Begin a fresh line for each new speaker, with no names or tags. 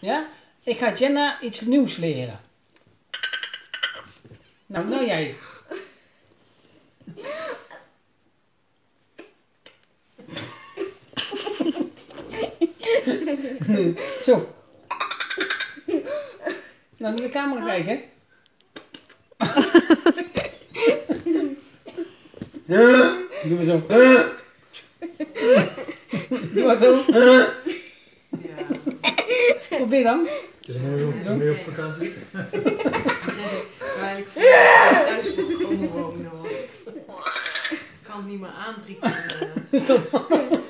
Ja? Ik ga Jenna iets nieuws leren. Nou jij. Zo. Nou, naar de camera kijken. Doe maar zo. Doe maar zo.
Ja.
Probeer dan.
Dus nu op vakantie?
Terwijl ik thuis moet komen wonen. Ik kan het niet meer aan 3 keer.
Stop.